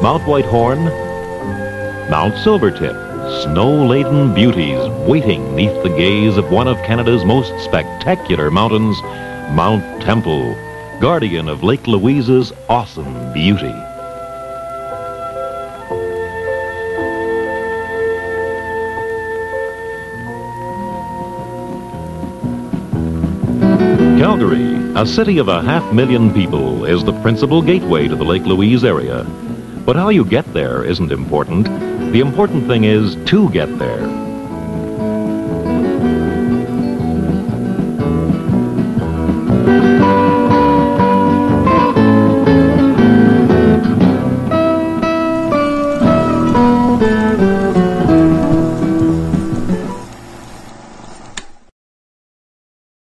Mount Whitehorn, Mount Silvertip, snow-laden beauties waiting neath the gaze of one of Canada's most spectacular mountains, Mount Temple, guardian of Lake Louise's awesome beauty. Calgary, a city of 500,000 people, is the principal gateway to the Lake Louise area. But how you get there isn't important. The important thing is to get there.